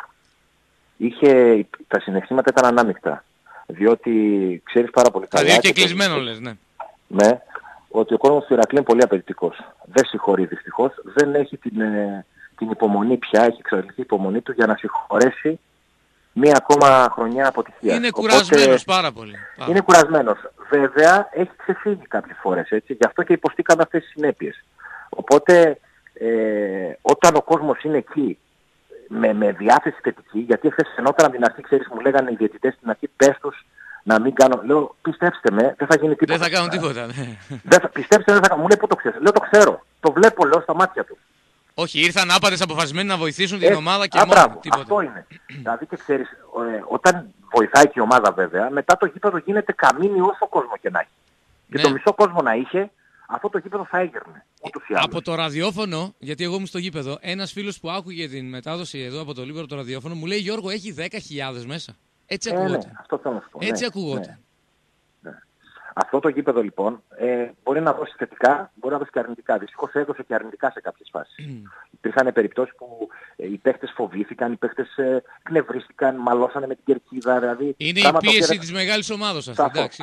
τα συναισθήματα ήταν ανάμεικτα. Διότι ξέρεις πάρα πολύ καλά... Τα δύο και κλεισμένο λες, ναι. Ναι, ότι ο κόσμος του Ηρακλή είναι πολύ απαιτητικός. Δεν συγχωρεί δυστυχώς, δεν έχει την υπομονή πια, έχει εξαντληθεί η υπομονή του για να συγχωρέσει μία ακόμα χρονιά αποτυχίας. Είναι κουρασμένος πάρα πολύ. Είναι κουρασμένος. Βέβαια έχει ξεφύγει κάποιες φορές, έτσι, γι' αυτό και υποστήκαμε αυτές τις συνέπειες. Οπότε όταν ο κόσμος είναι εκεί, με διάθεση θετική, γιατί χθες φαινόταν από την αρχή, ξέρεις, μου λέγανε οι διαιτητές στην αρχή, πες τους να μην κάνω. Λέω, πιστέψτε με, δεν θα γίνει τίποτα. Δεν θα κάνω τίποτα, ναι. Πιστέψτε με, δεν θα κάνω. Μου λέει, πού το ξέρεις? Λέω, το ξέρω. Το βλέπω, λέω, στα μάτια του. Όχι, ήρθαν άπαντες αποφασισμένοι να βοηθήσουν την ομάδα και μόνο τίποτα. Αυτό είναι. Δηλαδή και ξέρεις, όταν βοηθάει και η ομάδα βέβαια, μετά το γήπεδο γίνεται καμίνι όσο κόσμο και να έχει. Και το μισό κόσμο να είχε, αυτό το γήπεδο θα έγερνε. Από το ραδιόφωνο, γιατί εγώ ήμουν στο γήπεδο, ένας φίλος που άκουγε την μετάδοση εδώ από το Λίβερο το ραδιόφωνο μου λέει, Γιώργο, έχει 10.000 μέσα. Έτσι ακούγόταν. Ναι, αυτό θέλω να σου πω. Έτσι ακούγόταν. Ναι. Αυτό το γήπεδο λοιπόν μπορεί να δώσει θετικά, μπορεί να δώσει και αρνητικά. Δυστυχώς έδωσε και αρνητικά σε κάποιες φάσεις. Υπήρχαν περιπτώσεις που οι παίχτες φοβήθηκαν, οι παίχτες κνευρίστηκαν, μαλώσανε με την κερκίδα. Δηλαδή, είναι η πίεση της μεγάλης ομάδας αυτή. Εντάξει,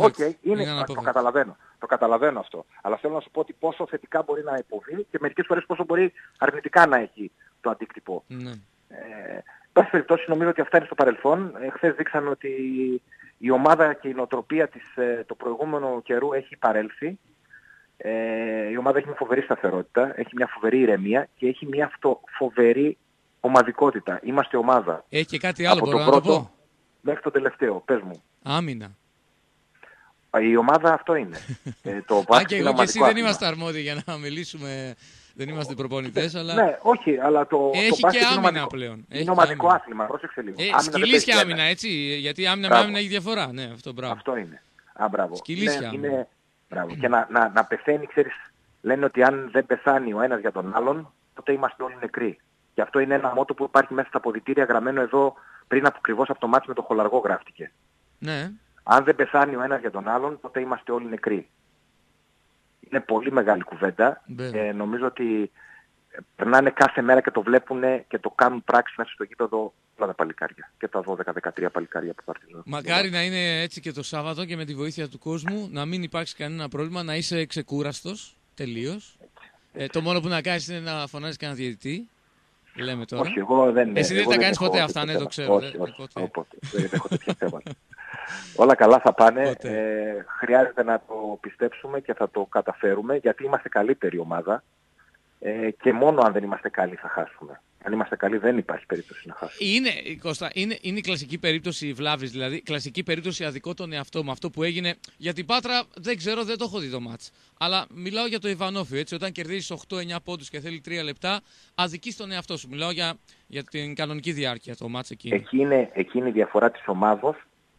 το καταλαβαίνω αυτό. Αλλά θέλω να σου πω ότι πόσο θετικά μπορεί να υποβεί και μερικές φορές πόσο μπορεί αρνητικά να έχει το αντίκτυπο. Ναι. Πάση περιπτώσει νομίζω ότι αυτά είναι στο παρελθόν. Χθες δείξαν ότι η ομάδα και η νοοτροπία της το προηγούμενο καιρού έχει παρέλθει. Η ομάδα έχει μια φοβερή σταθερότητα, έχει μια φοβερή ηρεμία και έχει μια φοβερή ομαδικότητα. Είμαστε ομάδα. Έχει και κάτι άλλο, μπορώ να το πω. Μέχρι το τελευταίο, πες μου. Άμυνα. Η ομάδα αυτό είναι. Αν και εγώ και εσύ δεν είμαστε αρμόδιοι για να μιλήσουμε, δεν είμαστε προπονητές, αλλά... Ναι, όχι, αλλά έχει και άμυνα πλέον. Είναι ομαδικό άθλημα, πρόσεξε λίγο. Σκυλίσια άμυνα, έτσι, γιατί άμυνα με άμυνα έχει διαφορά. Ναι, αυτό είναι. Μπράβο. Σκυλίσια άμυνα. Μπράβο. Και να πεθαίνει, ξέρεις, λένε ότι αν δεν πεθάνει ο ένας για τον άλλον, τότε είμαστε όλοι νεκροί. Και αυτό είναι ένα μότο που υπάρχει μέσα στα αποδυτήρια γραμμένο εδώ πριν ακριβώς από το μάτς με το Χολαργό γράφτηκε. Ναι. Αν δεν πεθάνει ο ένας για τον άλλον, τότε είμαστε όλοι νεκροί. Είναι πολύ μεγάλη κουβέντα. Νομίζω ότι περνάνε κάθε μέρα και το βλέπουν και το κάνουν πράξη μέσα στο γήπεδο όλα τα παλικάρια. Και τα 12-13 παλικάρια που υπάρχουν. Μακάρι να είναι έτσι και το Σάββατο και με τη βοήθεια του κόσμου, να μην υπάρξει κανένα πρόβλημα, να είσαι ξεκούραστος τελείως. Το μόνο που να κάνεις είναι να φωνάζεις κανένα διαιτητή. Λέμε τώρα. Όχι, εγώ δεν... Εσύ δεν τα κάνεις ποτέ αυτά, ναι, το ξέρω. Όχι, δεν έχω τέτοια θέματα. Όλα καλά θα πάνε. Χρειάζεται να το πιστέψουμε και θα το καταφέρουμε, γιατί είμαστε καλύτερη ομάδα και μόνο αν δεν είμαστε καλοί θα χάσουμε. Αν είμαστε καλοί δεν υπάρχει περίπτωση να χάσουμε. Κώστα, είναι η κλασική περίπτωση βλάβης, δηλαδή κλασική περίπτωση αδικό τον εαυτό μου. Αυτό που έγινε για την Πάτρα δεν ξέρω, δεν το έχω δει το μάτς. Αλλά μιλάω για το Ιβανόφιο, έτσι, όταν κερδίζεις 8-9 πόντους και θέλει 3 λεπτά, αδικείς τον εαυτό σου. Μιλάω για την κανονική διάρκεια το μάτς εκείνη. Εκεί είναι η διαφορά της ομάδος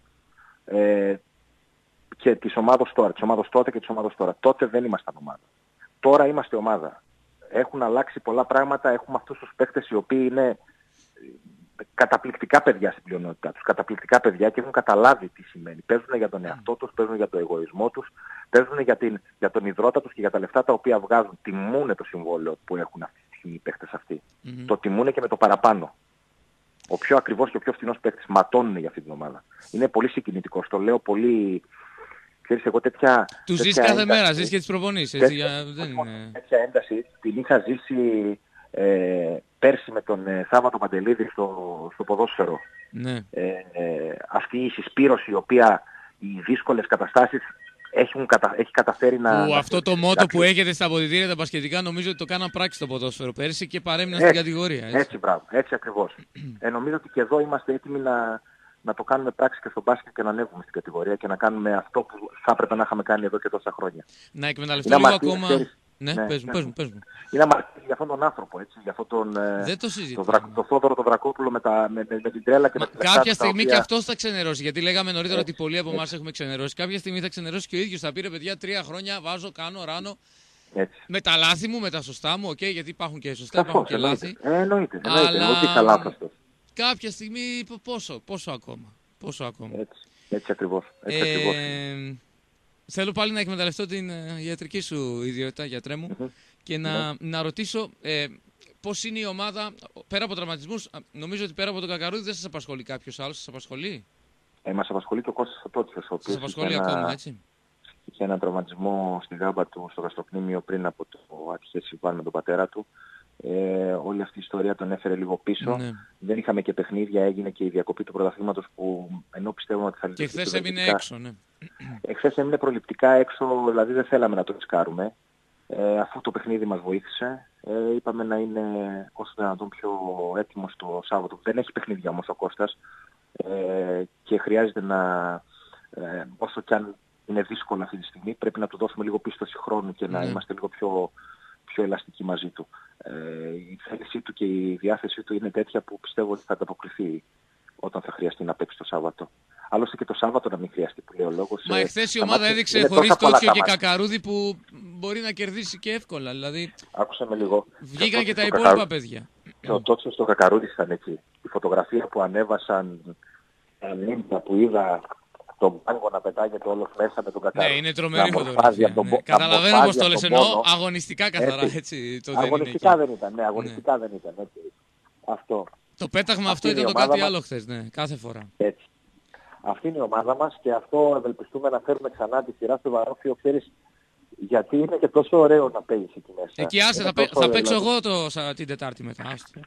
και της ομάδος τώρα. Της ομάδος τότε και της ομάδος τώρα. Τότε δεν ήμασταν ομάδα. Τώρα είμαστε ομάδα. Έχουν αλλάξει πολλά πράγματα, έχουμε αυτούς τους παίκτες οι οποίοι είναι καταπληκτικά παιδιά στην πλειονότητά τους. Καταπληκτικά παιδιά και έχουν καταλάβει τι σημαίνει. Παίζουν για τον εαυτό τους, παίζουν για τον εγωισμό τους, παίζουν για τον ιδρώτα τους και για τα λεφτά τα οποία βγάζουν. Τιμούνε το συμβόλαιο που έχουν αυτή τη στιγμή οι παίκτες αυτοί. Το τιμούνε και με το παραπάνω. Ο πιο ακριβώς και ο πιο φθηνός παίκτης ματώνουν για αυτή την ομάδα. Είναι πολύ συγκινητικός, το λέω πολύ... Ξέρεις, εγώ του ζεις κάθε ένταση, μέρα, ζεις και τις προπονήσεις. Τέτοια ένταση την είχα ζήσει πέρσι με τον Σάββατο Παντελίδη στο ποδόσφαιρο. Ναι. Αυτή η συσπήρωση η οποία οι δύσκολες καταστάσεις έχει καταφέρει να... Αυτό το μότο που έχετε στα αποδυτήρια τα μπασκετικά νομίζω ότι το κάναν πράξη στο ποδόσφαιρο πέρσι και παρέμειναν στην κατηγορία. Έτσι, μπράβο, έτσι ακριβώς. Νομίζω ότι και εδώ είμαστε έτοιμοι να το κάνουμε πράξη και στο μπάσκετ και να ανέβουμε στην κατηγορία και να κάνουμε αυτό που θα έπρεπε να είχαμε κάνει εδώ και τόσα χρόνια. Να εκμεταλλευτώ λίγο ακόμα... Ναι, πες μου. Είναι αμαρτία για αυτόν τον άνθρωπο, έτσι, για αυτόν τον το Θόδωρο τον Δρακόπουλο με την τρέλα και με την κάποια στιγμή και αυτός θα ξενερώσει, γιατί λέγαμε νωρίτερα ότι πολλοί από εμάς έχουμε ξενερώσει. Κάποια στιγμή θα ξενερώσει και ο ίδιος, θα πει ρε παιδιά 3 χρόνια βάζω, κάνω, ράνω. Έτσι. Με τα λάθη μου, με τα σωστά μου, γιατί υπάρχουν και σωστά, υπάρχουν και λάθη. Εννοείται, ότι θα λάθος αυτό. Κάποια στιγμή πόσο ακόμα. Έτσι ακριβώς. Θέλω πάλι να εκμεταλλευτώ την ιατρική σου ιδιότητα, γιατρέ μου, και να ρωτήσω πώς είναι η ομάδα, πέρα από τραυματισμούς, νομίζω ότι πέρα από τον Κακαρούδη δεν σας απασχολεί κάποιος άλλος, σας απασχολεί? Μας απασχολεί το Κώστας Φωτότσιος, ο οποίος σας απασχολεί ακόμα, έτσι. Είχε έναν τραυματισμό στη γάμπα του στο γαστροκνήμιο πριν από το ατυχές συμβάν με τον πατέρα του. Όλη αυτή η ιστορία τον έφερε λίγο πίσω. Ναι. Δεν είχαμε και παιχνίδια, έγινε και η διακοπή του πρωταθλήματος που ενώ πιστεύουμε ότι θα λειτουργήσει. Και χθες έμεινε έξω, ναι. Χθες έμεινε προληπτικά έξω, δηλαδή δεν θέλαμε να το ρισκάρουμε. Αφού το παιχνίδι μας βοήθησε, είπαμε να είναι όσο δυνατόν πιο έτοιμος το Σάββατο. Δεν έχει παιχνίδια όμως ο Κώστας και χρειάζεται να, όσο κι αν είναι δύσκολο αυτή τη στιγμή, πρέπει να του δώσουμε λίγο πίστοση χρόνου και να είμαστε λίγο πιο ελαστικοί μαζί του. Η θέλησή του και η διάθεσή του είναι τέτοια που πιστεύω ότι θα ανταποκριθεί όταν θα χρειαστεί να παίξει το Σάββατο. Άλλωστε και το Σάββατο να μην χρειαστεί που λέει ο λόγος. Μα εχθές η ομάδα έδειξε χωρίς Τότσιο και Κακαρούδη που μπορεί να κερδίσει και εύκολα. Δηλαδή, άκουσα με λίγο. Βγήκαν και τα υπόλοιπα παιδιά. Ο Τότσιο στο Κακαρούδη ήταν εκεί. Η φωτογραφία που ανέβασαν, που είδα τον πάγκο να πετάγεται όλος μέσα με τον Κατσαρό. Ναι, είναι τρομερή φωτογραφία. Ναι. Καταλαβαίνω πώς το λες, εννοώ αγωνιστικά καθαρά. Έτσι, αγωνιστικά δεν ήταν, ναι, αγωνιστικά δεν ήταν. Έτσι. Αυτό. Το πέταγμα αυτό ήταν το κάτι άλλο χθες, ναι, κάθε φορά. Έτσι. Αυτή είναι η ομάδα μας και αυτό ευελπιστούμε να φέρουμε ξανά τη σειρά στο Βαρόφιο, ξέρεις, γιατί είναι και τόσο ωραίο να παίζεις εκεί μέσα. Εκεί άσε, θα παίξω εγώ την Τετάρτη μετά.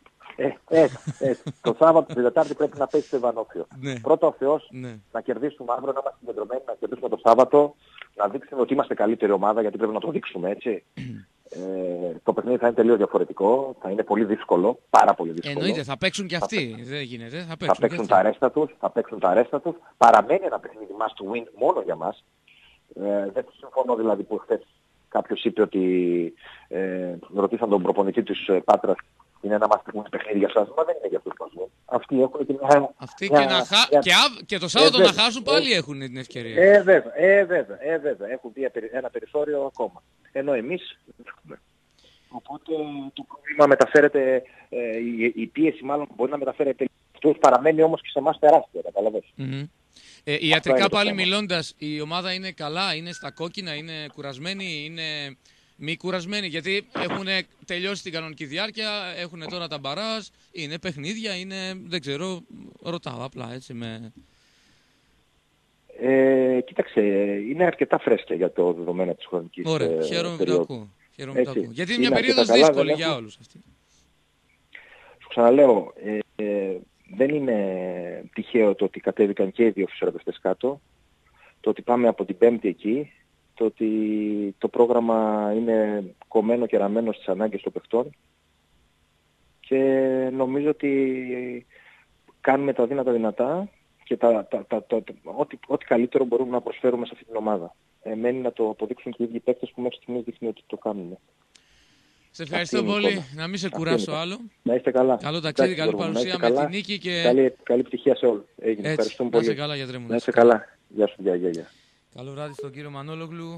Το Σάββατο την Τετάρτη πρέπει να παίξεις στο Βαρόφιο. Ναι. Πρώτα ο Θεός ναι. να κερδίσουμε αύριο, να είμαστε συγκεντρωμένοι, να κερδίσουμε το Σάββατο, να δείξουμε ότι είμαστε καλύτερη ομάδα, γιατί πρέπει να το δείξουμε, έτσι. Το παιχνίδι θα είναι τελείως διαφορετικό, θα είναι πολύ δύσκολο, πάρα πολύ δύσκολο. Εννοείται, θα παίξουν και αυτοί, δεν γίνεται. Θα παίξουν τα αρέστα τους, παραμένει ένα παιχνίδι must win μόνο για μας. Δεν συμφωνώ δηλαδή που χθες κάποιος είπε ότι ρωτήσαν τον προπονητή της Πάτρας, είναι ένα must win παιχνίδι για εσάς, μα δεν είναι για αυτούς μας win. Αυτοί έχουν την Αυτοί και το Σάββατο να χάσουν πάλι έχουν την ευκαιρία. Βέβαια, έχουν ένα περιθώριο ακόμα. Ενώ εμείς έχουμε. Οπότε το πρόβλημα μεταφέρεται, η πίεση μάλλον μπορεί να μεταφέρεται. Αυτό παραμένει όμως και σε εμάς τεράστια, καταλαβαίνεις. Ιατρικά πάλι μιλώντας, η ομάδα είναι καλά, είναι στα κόκκινα, είναι κουρασμένη, είναι μη κουρασμένη, γιατί έχουν τελειώσει την κανονική διάρκεια, έχουν τώρα τα μπαράζ, είναι παιχνίδια, είναι, δεν ξέρω, ρωτάω απλά έτσι με... Κοίταξε, είναι αρκετά φρέσκια για το δεδομένο της χρονικής περίοδου. Ωραία, χαίρομαι που το ακούω. Γιατί είναι μια περίοδος δύσκολη για όλους αυτή. Σου ξαναλέω, δεν είναι τυχαίο το ότι κατέβηκαν και οι δύο φυσιοθεραπευτές κάτω, το ότι πάμε από την Πέμπτη εκεί, το ότι το πρόγραμμα είναι κομμένο και ραμμένο στις ανάγκες των παιχτών και νομίζω ότι κάνουμε τα δυνατά και ό,τι καλύτερο μπορούμε να προσφέρουμε σε αυτή την ομάδα. Μένει να το αποδείξουν και οι ίδιοι παίκτες που μέχρι στιγμής δείχνει ότι το κάνουν. Σε ευχαριστώ πολύ. Να μην σε κουράσω άλλο. Να είστε καλά. Καλό ταξίδι, καλή παρουσία με τη νίκη και... Καλή επιτυχία σε όλους. Ευχαριστούμε πολύ. Να είσαι καλά, γιατρέ μου. Να είστε καλά. Γεια σου, γεια. Καλό βράδυ στον κύριο Μανόλογλου.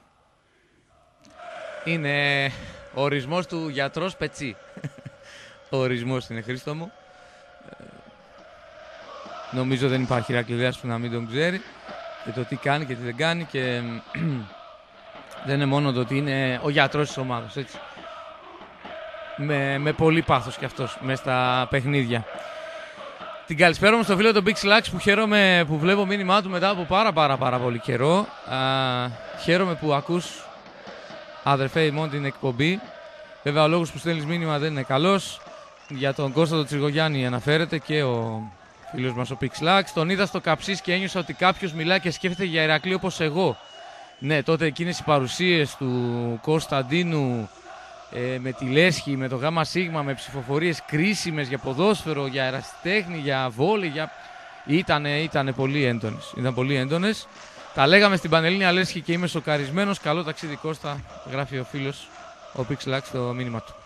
Είναι ο ορισμός του γιατρός Πετσί. Ο ορισμός είναι, Χρήστο μου. Νομίζω δεν υπάρχει Ηρακλειδέας που να μην τον ξέρει και το τι κάνει και τι δεν κάνει και δεν είναι μόνο το ότι είναι ο γιατρός της ομάδας, έτσι. Με πολύ πάθος κι αυτός μέσα στα παιχνίδια. Την καλησπέρα μου στο φίλο τον Big Slacks που χαίρομαι που βλέπω μήνυμά του μετά από πάρα πολύ καιρό. Χαίρομαι που ακούς, αδερφέ ημών, την εκπομπή. Βέβαια ο λόγος που στέλνεις μήνυμα δεν είναι καλός. Για τον Κώστα τον Τσιγογιάννη αναφέρεται και ο φίλος μας ο Big Slacks. Τον είδα στο Καψής και ένιωσα ότι κάποιος μιλάει και σκέφτεται για Ηρακλή όπως εγώ. Ναι, τότε εκείνες οι παρουσίες του Κωνσταντίνου με τη Λέσχη, με το Γάμα Σίγμα, με ψηφοφορίες κρίσιμες για ποδόσφαιρο, για αερασιτέχνη, για βόλεϊ, ήταν πολύ έντονες. Ήταν πολύ έντονες. Τα λέγαμε στην Πανελλήνια Λέσχη και είμαι σοκαρισμένος. Καλό ταξίδι Κώστα, γράφει ο φίλος ο Pixelax στο μήνυμα του.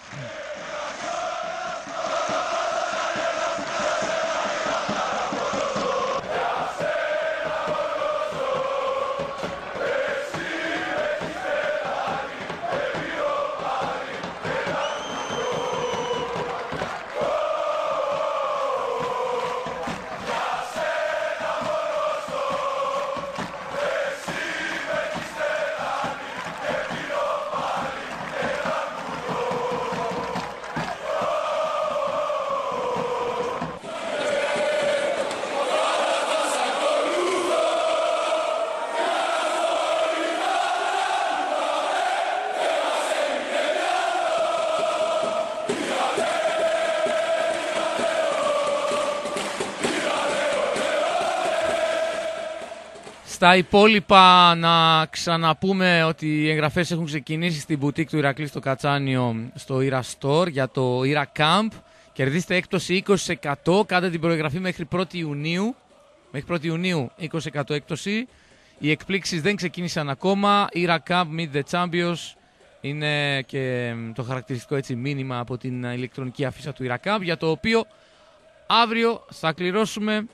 Στα υπόλοιπα να ξαναπούμε ότι οι εγγραφές έχουν ξεκινήσει στην μπουτίκ του Ηρακλή στο Κατσάνιο στο Ira Store για το Ira Camp. Κερδίστε έκπτωση 20%, κάντε την προεγγραφή μέχρι 1η Ιουνίου. Μέχρι 1η Ιουνίου 20% έκπτωση. Οι εκπλήξεις δεν ξεκίνησαν ακόμα. Ira Camp Meet the Champions είναι και το χαρακτηριστικό έτσι μήνυμα από την ηλεκτρονική αφίσα του Ira Camp, για το οποίο αύριο θα κληρώσουμε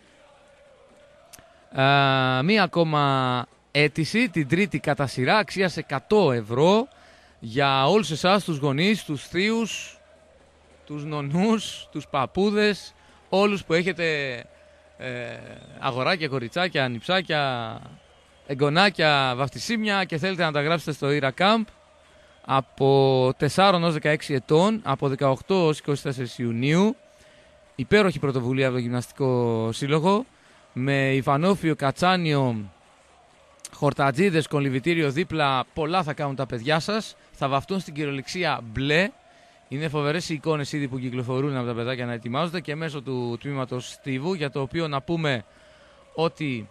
μία ακόμα αίτηση, την τρίτη κατά σειρά, αξίας 100 ευρώ για όλους εσάς τους γονείς, τους θείους, τους νονούς, τους παππούδες, όλους που έχετε αγοράκια, κοριτσάκια, νηψάκια, εγγονάκια, βαφτισίμια και θέλετε να τα γράψετε στο Ira Camp από 4 έως 16 ετών, από 18 έως 24 Ιουνίου. Υπέροχη πρωτοβουλία από το Γυμναστικό Σύλλογο, με Ιβανόφιο, Κατσάνιο, χορτατζίδες, κολυβητήριο δίπλα. Πολλά θα κάνουν τα παιδιά σας. Θα βαφτούν στην κυριολεξία μπλε. Είναι φοβερές οι εικόνες ήδη που κυκλοφορούν από τα παιδάκια να ετοιμάζονται και μέσω του τμήματος Στίβου, για το οποίο να πούμε ότι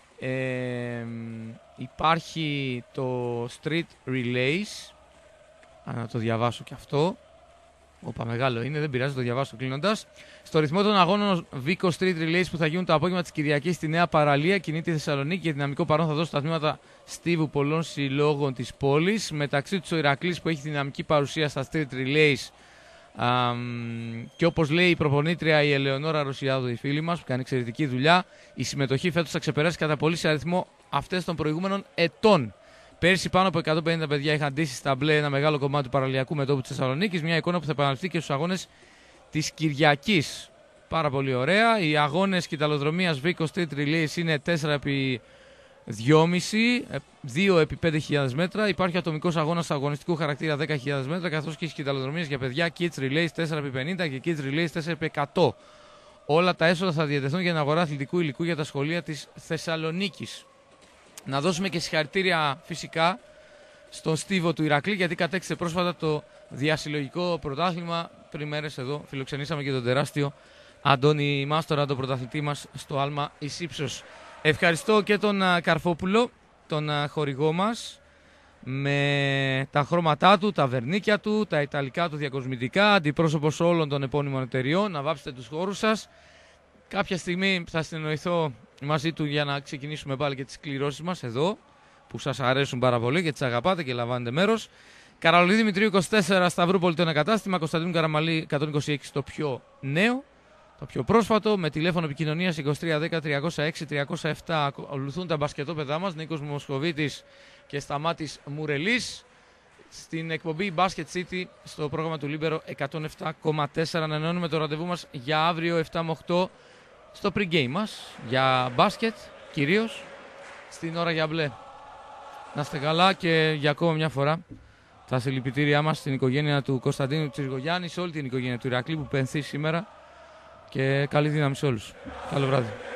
υπάρχει το Street Relays. Να το διαβάσω και αυτό. Όπα, μεγάλο είναι, δεν πειράζει, το διαβάσω κλείνοντας. Στο ρυθμό των αγώνων Vico Street Relays που θα γίνουν το απόγευμα της Κυριακής στη Νέα Παραλία, κινείται η Θεσσαλονίκη και δυναμικό παρόν θα δώσει στα τμήματα Στίβου πολλών συλλόγων της πόλης. Μεταξύ του ο Ηρακλής που έχει δυναμική παρουσία στα Street Relays. Και όπως λέει η προπονήτρια η Ελεονόρα Ρωσιάδου, η φίλη μας, που κάνει εξαιρετική δουλειά, η συμμετοχή φέτος θα ξεπεράσει κατά πολύ σε αριθμό αυτές των προηγούμενων ετών. Πέρσι πάνω από 150 παιδιά είχαν ντύσει στα μπλε ένα μεγάλο κομμάτι του παραλιακού μετώπου της Θεσσαλονίκης. Μια εικόνα που θα επαναληφθεί και στους αγώνες της Κυριακής. Πάρα πολύ ωραία. Οι αγώνες κυταλοδρομίας Vico Street Relays είναι 4x2,5, 2x5.000 μέτρα. Υπάρχει ατομικός αγώνας αγωνιστικού χαρακτήρα 10.000 μέτρα, καθώς και οι κυταλοδρομίες για παιδιά Kids Relays 4x50 και Kids Relays 4x100. Όλα τα έσοδα θα διατεθούν για την αγορά αθλητικού υλικού για τα σχολεία της Θεσσαλονίκης. Να δώσουμε και συγχαρητήρια φυσικά στον Στίβο του Ηρακλή, γιατί κατέκτησε πρόσφατα το διασυλλογικό πρωτάθλημα. Πριν μέρες εδώ φιλοξενήσαμε και τον τεράστιο Αντώνη Μάστορα, τον πρωταθλητή μας στο άλμα εις ύψος. Ευχαριστώ και τον Καρφόπουλο, τον χορηγό μας, με τα χρώματά του, τα βερνίκια του, τα ιταλικά του διακοσμητικά, αντιπρόσωπος όλων των επώνυμων εταιριών. Να βάψετε τους χώρους σας. Κάποια στιγμή θα συνεννοηθώ μαζί του για να ξεκινήσουμε πάλι και τις κληρώσεις μας εδώ, που σας αρέσουν πάρα πολύ και τις αγαπάτε και λαμβάνετε μέρος. Καραολίδη Δημητρίου 24, Σταυρούπολη το ένα κατάστημα, Κωνσταντίνου Καραμαλή 126 το πιο νέο, το πιο πρόσφατο, με τηλέφωνο επικοινωνίας 2310 306 307. Ακολουθούν τα μπασκετόπαιδά μας, Νίκος Μοσχοβίτης και Σταμάτης Μουρελής, στην εκπομπή Basket City στο πρόγραμμα του Λίμπερο 107,4. Ανανεώνουμε το ραντεβού μας για αύριο 7 με 8 στο pre-game μας για μπάσκετ, κυρίως στην ώρα για μπλε. Να είστε καλά και για ακόμα μια φορά τα συλληπιτήριά μας στην οικογένεια του Κωνσταντίνου Τσιργογιάννη, σε όλη την οικογένεια του Ηρακλή που πενθεί σήμερα, και καλή δύναμη σε όλους. Καλό βράδυ.